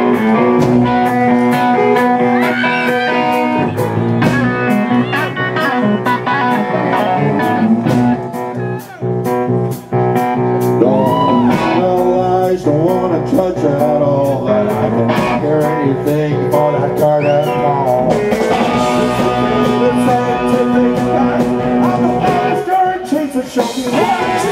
Don't wanna touch at all, that I can hear anything for that cardiac call. It's scientific fact. I'm the master and chase a show me what